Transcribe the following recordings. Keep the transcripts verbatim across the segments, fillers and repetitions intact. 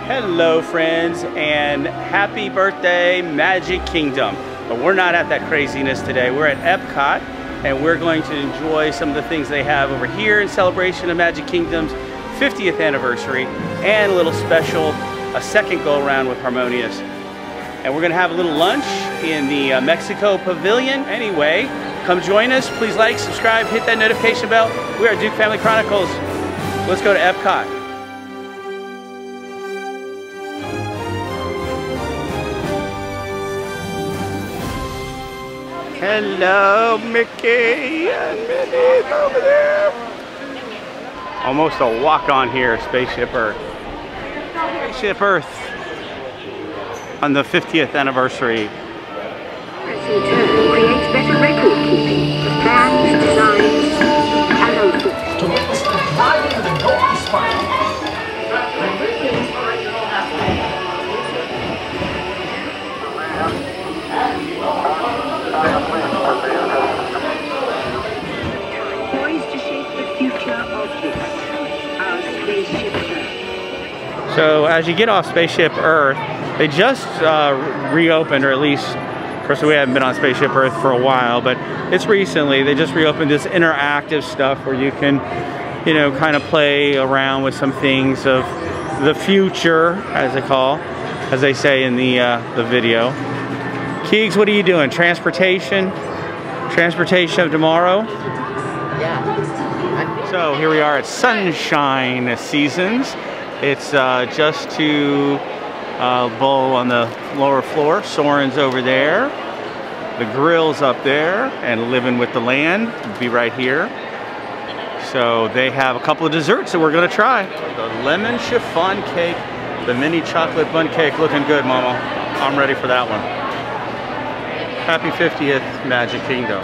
Hello friends, and happy birthday Magic Kingdom. But we're not at that craziness today. We're at Epcot, and we're going to enjoy some of the things they have over here in celebration of Magic Kingdom's fiftieth anniversary, and a little special, a second go around with HarmonioUS. And we're gonna have a little lunch in the uh, Mexico Pavilion. Anyway, come join us. Please like, subscribe, hit that notification bell. We are Duke Family Chronicles. Let's go to Epcot. Hello, Mickey and Minnie's over there. Almost a walk on here, Spaceship Earth. Spaceship Earth on the fiftieth anniversary. Return creates better record keeping of plans, designs, and outputs. To witness the flying of the Golden Spire. Poised to shape the future of this, our Spaceship Earth. So as you get off Spaceship Earth, they just uh, reopened, or at least, of course we haven't been on Spaceship Earth for a while, but it's recently, they just reopened this interactive stuff where you can, you know, kind of play around with some things of the future, as they call, as they say in the, uh, the video. Keegs, what are you doing? Transportation? Transportation of tomorrow? Yeah. So here we are at Sunshine Seasons. It's uh, just to uh, bowl on the lower floor. Soren's over there. The grill's up there, and Living with the Land will be right here. So they have a couple of desserts that we're gonna try. The lemon chiffon cake, the mini chocolate bundt cake, looking good, Mama. I'm ready for that one. Happy fiftieth Magic Kingdom.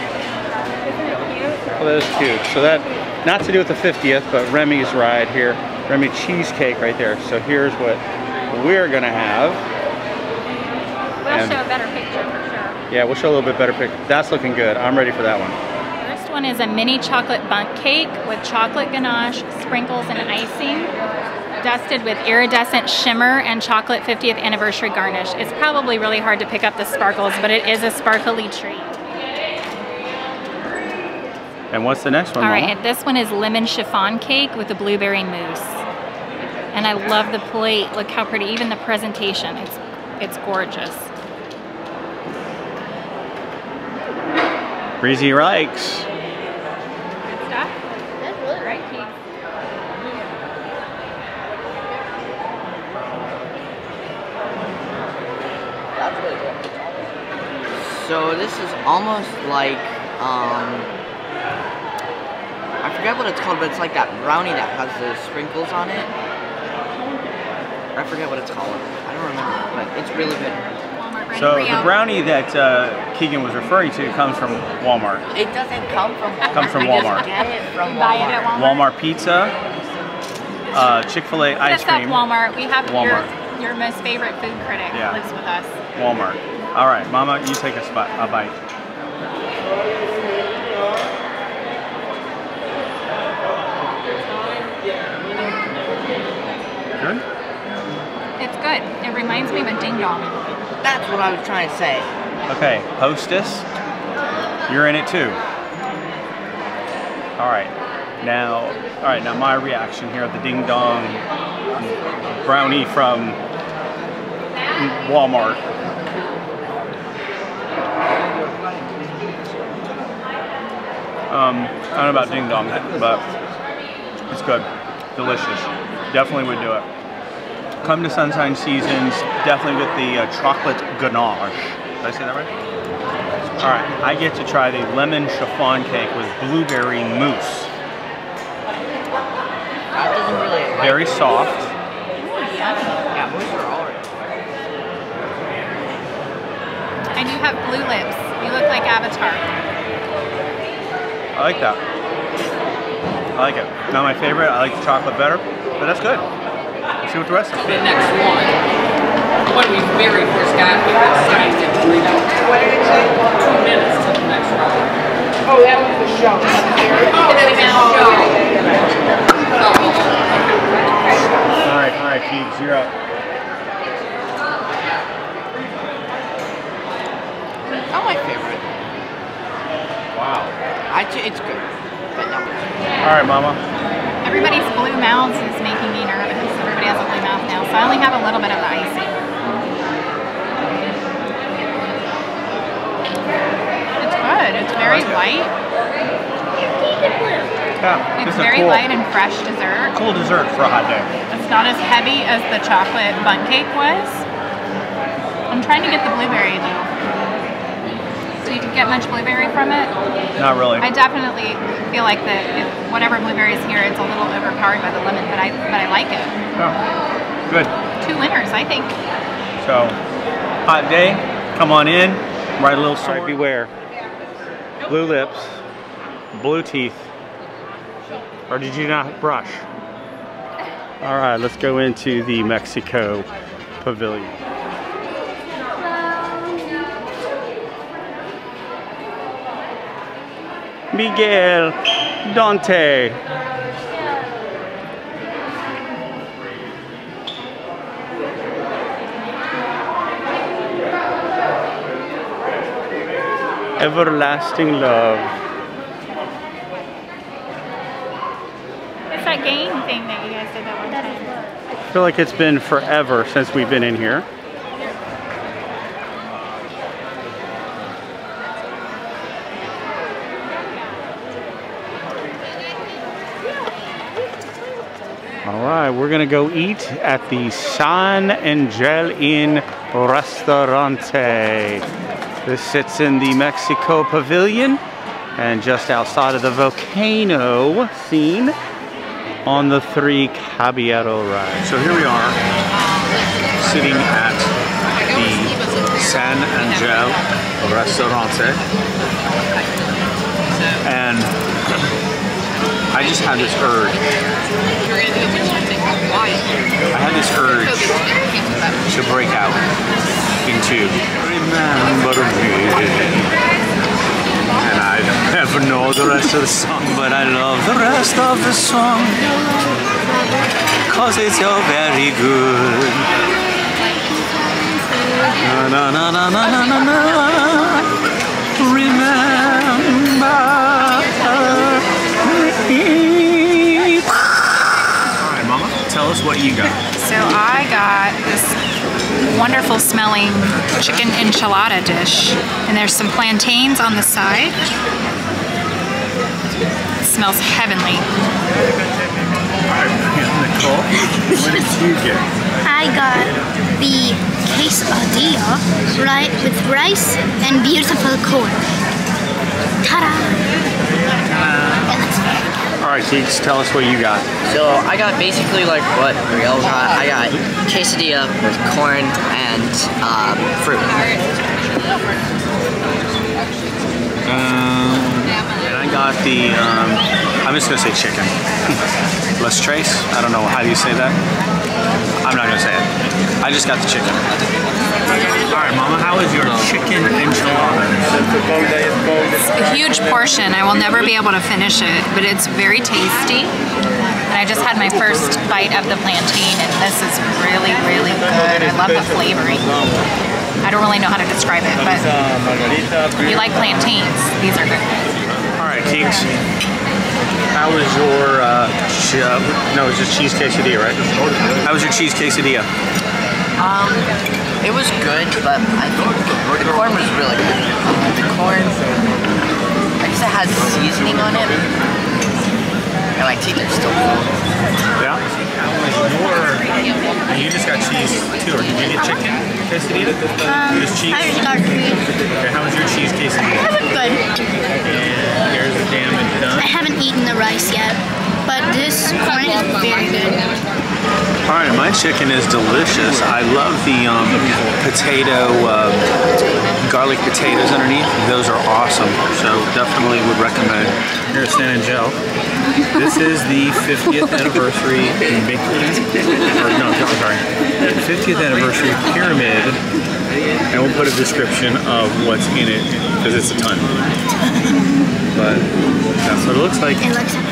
Well, that is cute. So that, not to do with the fiftieth, but Remy's ride here. Remy cheesecake right there. So here's what we're gonna have. We'll and show a better picture for sure. Yeah, we'll show a little bit better picture. That's looking good. I'm ready for that one. First one is a mini chocolate bundt cake with chocolate ganache, sprinkles, and icing, dusted with iridescent shimmer and chocolate fiftieth anniversary garnish. It's probably really hard to pick up the sparkles, but it is a sparkly treat. And what's the next one, All Mama? right, and this one is lemon chiffon cake with a blueberry mousse. And I love the plate. Look how pretty, even the presentation. It's it's gorgeous. Breezy likes. Good stuff. That's really great cake. So this is almost like, um, I forget what it's called, but it's like that brownie that has the sprinkles on it. I forget what it's called. I don't remember, but it's really good. Walmart So brownie the brownie that uh, Keegan was referring to comes from Walmart. It doesn't come from Walmart. Comes from I Walmart. just get it from You buy it at Walmart. Walmart. Walmart pizza, uh, Chick-fil-A ice That's up cream. Walmart. We have Walmart. Your, your most favorite food critic Yeah. lives with us. Walmart. All right, Mama, you take a spot, a bite. Good? It's good. It reminds me of a ding dong. That's what I was trying to say. Okay, hostess, you're in it too. All right, now, all right, now my reaction here, the ding dong brownie from Walmart. Um, I don't know about ding dong, but it's good, delicious. Definitely would do it. Come to Sunshine Seasons, definitely with the uh, chocolate ganache. Did I say that right? All right, I get to try the lemon chiffon cake with blueberry mousse. That doesn't really like Very soft. Yeah, mousse are alright. And you have blue lips. You look like Avatar. I like that. I like it. Not my favorite. I like the chocolate better, but that's good. Let's see what the rest is. The next one, when we very first got here, it sized it to three dollars. What did it say? Two minutes to the next round. Oh, that was the show. Oh, that was the show. All right, all right, Keegs, you're up. I it's good, but no. All right, Mama. Everybody's blue mouths is making me nervous. Everybody has a blue mouth now, so I only have a little bit of the icing. It's good. It's very light. Yeah, It's very cool, light and fresh dessert. cool dessert for a hot day. It's not as heavy as the chocolate bundt cake was. I'm trying to get the blueberry though. So you can get much blueberry from it? Not really. I definitely feel like that if whatever blueberry is here, it's a little overpowered by the lemon, but I but I like it. Yeah. Good. Two winners, I think. So, hot day. Come on in. Ride a little sword. All right, beware. Blue lips. Blue teeth. Or did you not brush? All right, let's go into the Mexico Pavilion. Miguel, Dante. Everlasting love. It's that game thing that you guys did that one time. I feel like it's been forever since we've been in here. All right, we're gonna go eat at the San Angel Inn Restaurante. This sits in the Mexico Pavilion and just outside of the volcano scene on the three Caballero ride. So here we are, sitting at the San Angel Restaurante, and I just had this urge. I had this urge to break out into Remember Me. And I never know the rest of the song, but I love the rest of the song, cause it's so very good. Na na na na na na na. Remember me. Alright, Mama, tell us what you got. So I got this wonderful smelling chicken enchilada dish, and there's some plantains on the side. It smells heavenly. Alright, Nicole, what did you get? I got the quesadilla, right, with rice and beautiful corn. Ta-da! It looks very good. Alright, Teeks, tell us what you got. So I got basically like what Riel got. I got quesadilla with corn and um, fruit. Um, and I got the, um, I'm just gonna say chicken. Les Trace? I don't know, how do you say that? I'm not gonna say it. I just got the chicken. Alright, Mama, how is your chicken enchilada? It's a huge portion. I will never be able to finish it, but it's very tasty. And I just had my first bite of the plantain, and this is really, really good. I love the flavoring. I don't really know how to describe it, but if you like plantains, these are good. Alright, Teeks. How was your, uh, uh, no, it's just cheese quesadilla, right? How was your cheese quesadilla? Um, it was good, but I think the corn was really good. The corn, I guess it has seasoning on it, and my teeth are still full. Yeah? And you just got cheese too, or did you get chicken quesadilla? Um, just cheese? I just got meat. Okay, how was your cheese quesadilla? It was good. And here's the damage done. I haven't eaten the rice yet, but this corn is very good. Alright, my chicken is delicious. I love the um, potato, uh, garlic potatoes underneath. Those are awesome, so definitely would recommend. Here at San Angel, this is the fiftieth anniversary or no, I'm sorry, fiftieth anniversary pyramid, and we'll put a description of what's in it, because it's a ton. But that's what it looks like. It looks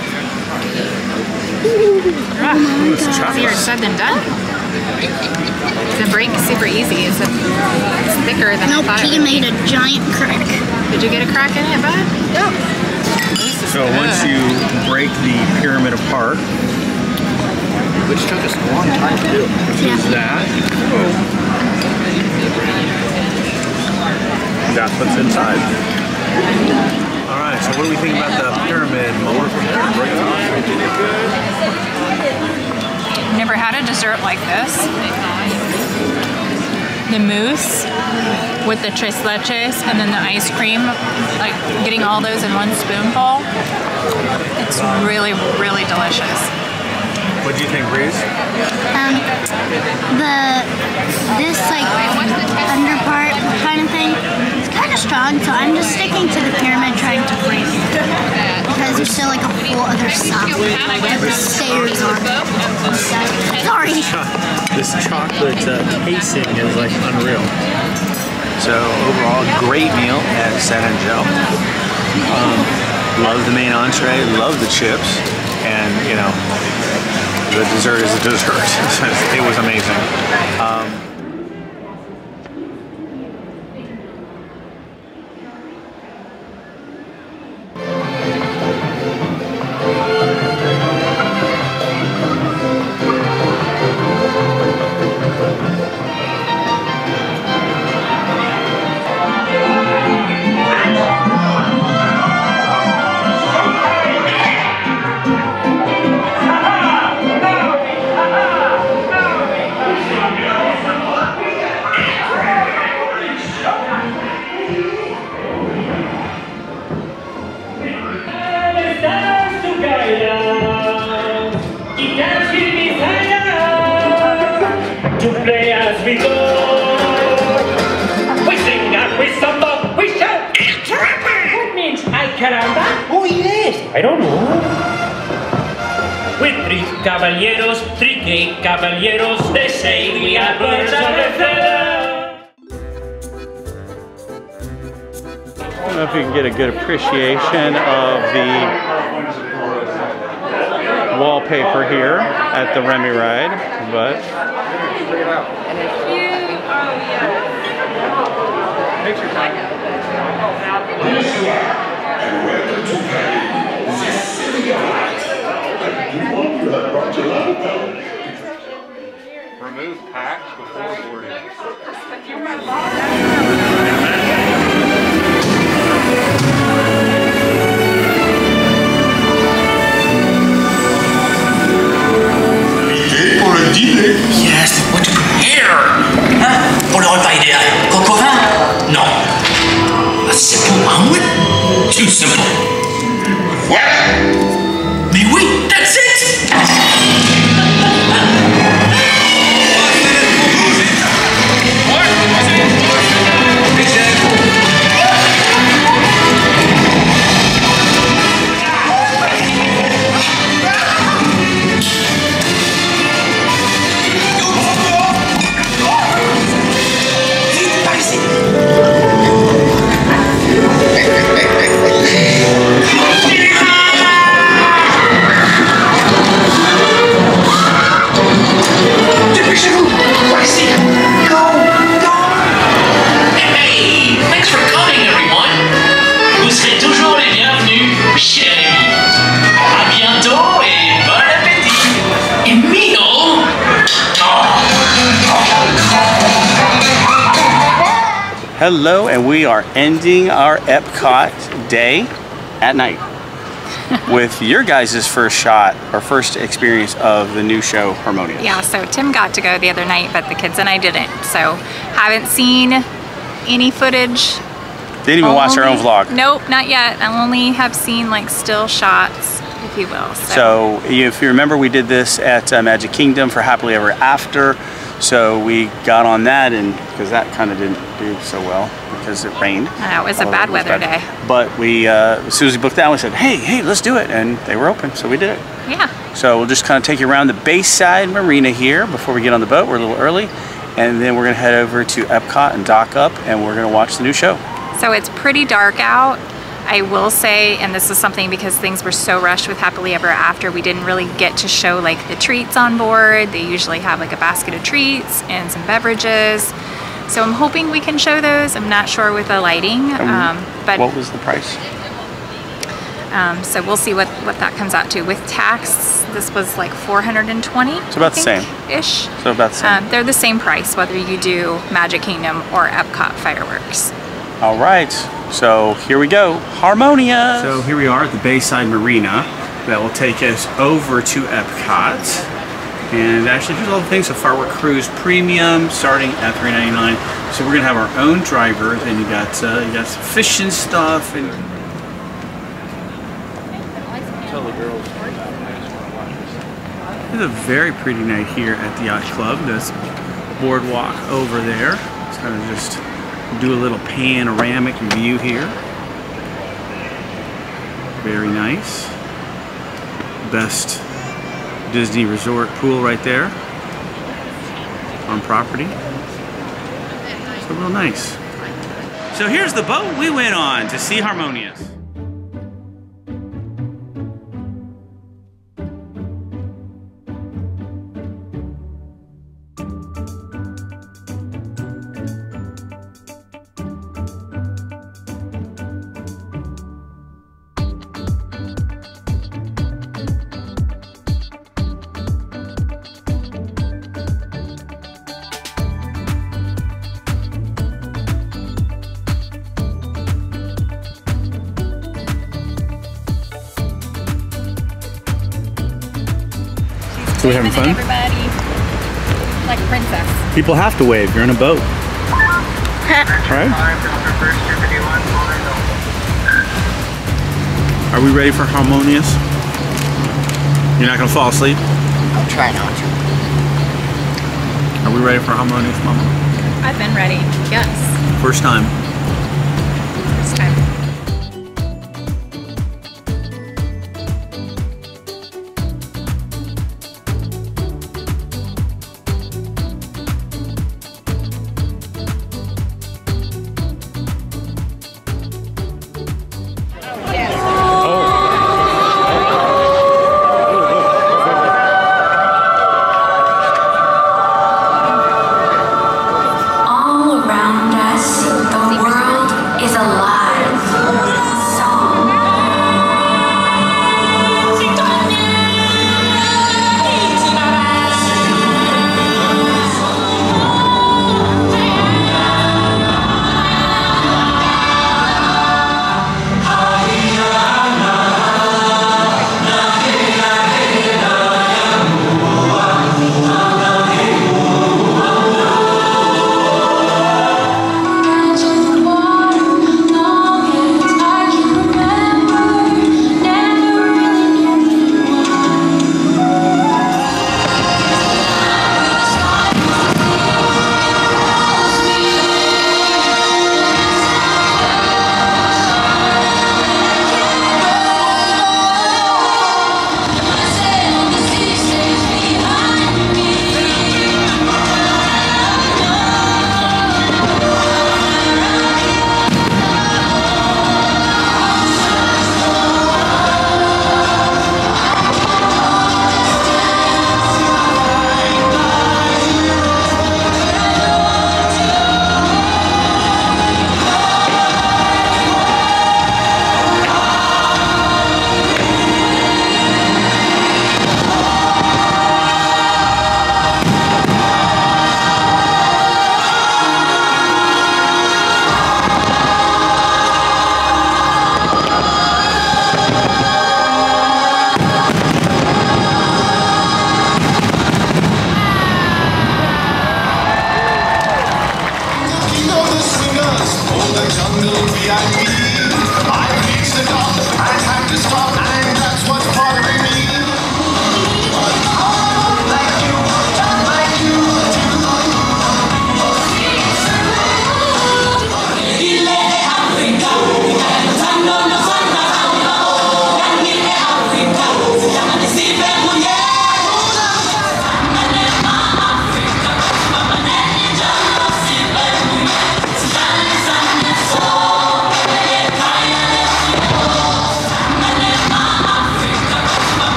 Easier said than done. The break is super easy. It's, a, it's thicker than Nope, I thought Pete it would made be. a giant crack. Did you get a crack in it, bud? Yep. So once you break the pyramid apart, which took us a long time to do, which is that, that's what's inside. All right, so what do we think about the pyramid? Never had a dessert like this. The mousse with the tres leches and then the ice cream, like getting all those in one spoonful. It's really, really delicious. What do you think, Breeze? Um, the, this like under part kind of thing, it's kind of strong, so I'm just sticking to the pyramid trying to break it. Because there's still like a whole other side with the stairs on it. Sorry. This chocolate uh, casing is like unreal. So overall, great meal at San Angel. Um, love the main entree, love the chips, and you know, the dessert is a dessert. It was amazing. Um, I don't know. With three caballeros, three gay caballeros, they say we are birds of a feather. I don't know if you can get a good appreciation of the wallpaper here at the Remy ride, but picture time. Remove packs before boarding. Pour le dîner. Yes, what to prepare? Hein? Pour le repas idéal. Coco vin? Non. A simple omelet? Too simple. What? Mais oui, that's it! Hello, and we are ending our Epcot day at night with your guys' first shot or first experience of the new show, HarmonioUS. Yeah, so Tim got to go the other night, but the kids and I didn't. So haven't seen any footage. Didn't even only watch our own vlog. Nope, not yet. I only have seen like still shots, if you will. So, so if you remember, we did this at uh, Magic Kingdom for Happily Ever After. So we got on that, and because that kind of didn't do so well because it rained. Uh, it was a bad weather day. But we, uh, as soon as we booked that, we said, hey, hey, let's do it. And they were open, so we did it. Yeah. So we'll just kind of take you around the Bayside Marina here before we get on the boat. We're a little early. And then we're going to head over to Epcot and dock up, and we're going to watch the new show. So it's pretty dark out. I will say, and this is something because things were so rushed with Happily Ever After, we didn't really get to show like the treats on board. They usually have like a basket of treats and some beverages. So I'm hoping we can show those. I'm not sure with the lighting. Um, but what was the price? Um, so we'll see what, what that comes out to. With tax, this was like four hundred twenty. It's about the same. Ish. So about the same. Um, they're the same price, whether you do Magic Kingdom or Epcot fireworks. All right, so here we go, Harmonia. So here we are at the Bayside Marina that will take us over to Epcot. And actually, here's all the things. So Fireworks Cruise Premium starting at three ninety-nine. So we're gonna have our own drivers, and you got uh, you got some fish and stuff. And tell the girls. It's a very pretty night here at the Yacht Club. There's Boardwalk over there. It's kind of just do a little panoramic view here. Very nice. Best Disney resort pool right there on property. So real nice. So here's the boat we went on to see HarmonioUS. So we're having fun? Everybody, like a princess. People have to wave. You're in a boat. Right? Are we ready for HarmonioUS? You're not going to fall asleep? I'll try not to. Are we ready for HarmonioUS, Mama? I've been ready, yes. First time. First time.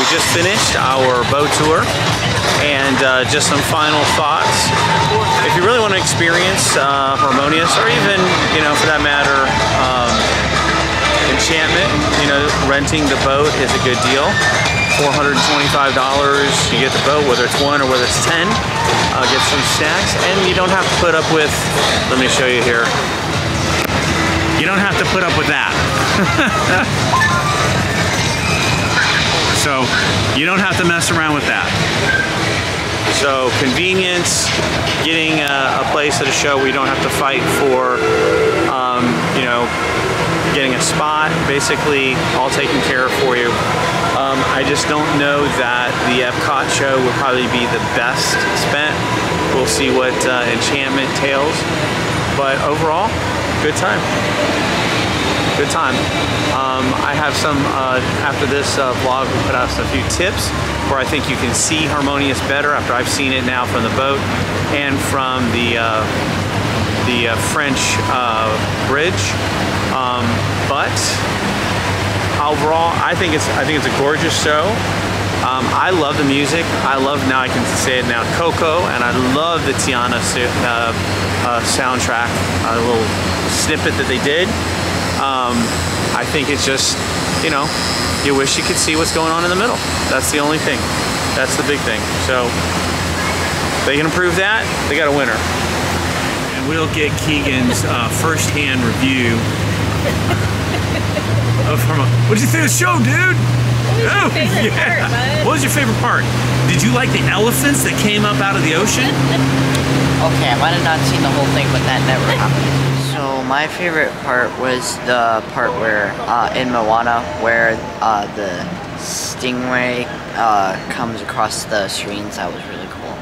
we just finished our boat tour, and uh, just some final thoughts. If you really want to experience uh, Harmonious, or even, you know, for that matter, um, Enchantment, you know, renting the boat is a good deal. four hundred twenty-five dollars, you get the boat, whether it's one or whether it's ten. Uh, get some snacks, and you don't have to put up with, let me show you here. You don't have to put up with that. So, you don't have to mess around with that. So, convenience, getting a, a place at a show where you don't have to fight for, um, you know, getting a spot, basically all taken care of for you. Um, I just don't know that the Epcot show would probably be the best spent. We'll see what uh, Enchantment tails, but overall, good time. Good time. Um, I have some, uh, after this uh, vlog, we put out a few tips where I think you can see Harmonious better after I've seen it now from the boat and from the uh, the uh, French uh, bridge. Um, but overall, I think it's I think it's a gorgeous show. Um, I love the music. I love, now I can say it now, Coco, and I love the Tiana uh, uh, soundtrack, a little snippet that they did. Um, I think it's just, you know, you wish you could see what's going on in the middle. That's the only thing. That's the big thing. So, if they can improve that, they got a winner. And we'll get Keegan's uh, first-hand review of Harmonious. What did you think of the show, dude? Oh, yeah. Part, what was your favorite part? Did you like the elephants that came up out of the ocean? Okay, I might have not seen the whole thing, but that never happened. So my favorite part was the part where, uh, in Moana, where uh, the stingray uh, comes across the screens. That was really cool.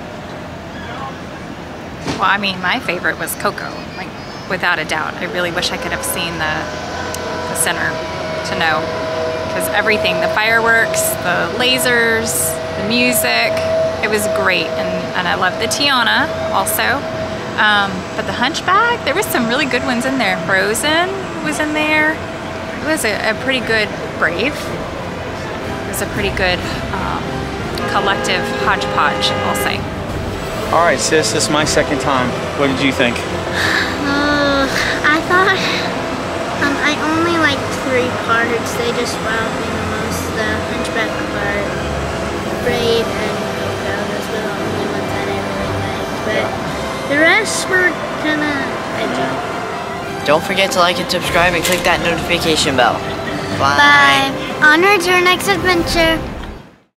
Well, I mean, my favorite was Coco, like, without a doubt. I really wish I could have seen the, the center to know. Because everything, the fireworks, the lasers, the music, it was great. And, and I love the Tiana also. Um, but the Hunchback, there was some really good ones in there. Frozen was in there. It was a, a pretty good Brave. It was a pretty good um, collective hodgepodge, I'll say. All right, sis, this is my second time. What did you think? Uh, I thought um, I only liked three parts. They just wowed me the most. The Hunchback part, Brave, and Coco. Those were the only ones that I really liked. But the rest were kind of edgy. Don't forget to like and subscribe and click that notification bell. Bye. Bye. Onward to our next adventure.